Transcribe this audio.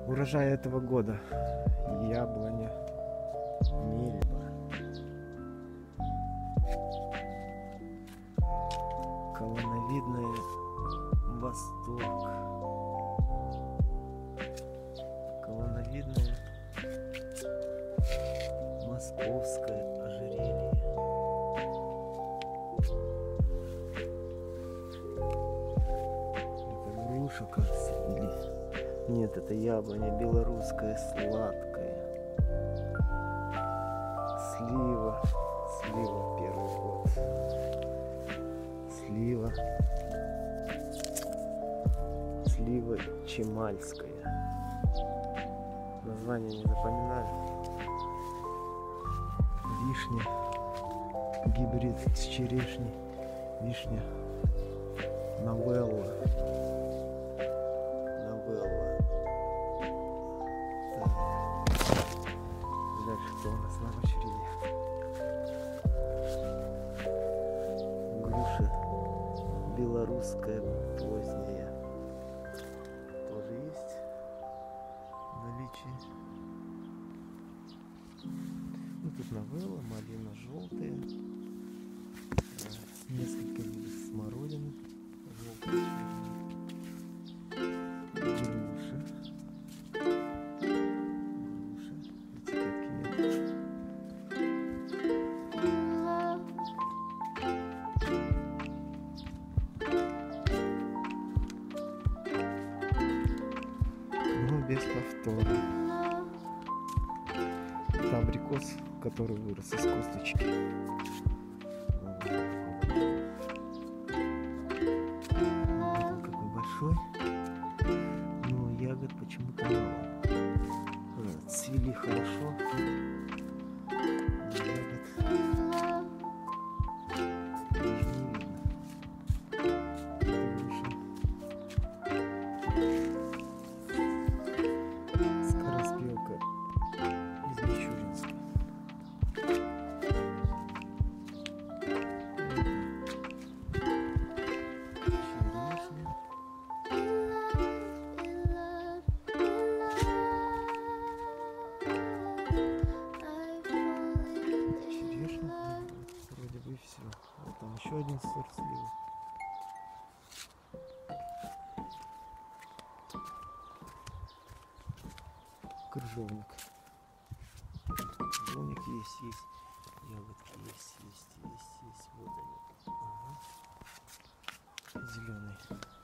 Урожай этого года. Яблоня, мельба, колоновидная Восток, колоновидное Московское ожерелье. Это груша, кажется, или... Нет, это яблоня белорусская, сладкая. Слива. Слива первый год. Слива. Слива чемальская. Название не запоминаю. Вишня. Гибрид с черешней. Вишня. Новелла. Дальше кто у нас на очереди? Груша белорусская поздняя. Тоже есть в наличии. Ну тут новелла, малина желтая. Несколько видов смородины. Желтая. Без повтора. Это абрикос, который вырос из косточки. Вот он какой большой. Но ягод почему-то мало. Цвели хорошо. Но ягод даже не видно. Все. Вот там еще один сорт сливы. Крыжовник. Крыжовник есть. Ягодки есть. Вот они. Ага. Зеленый.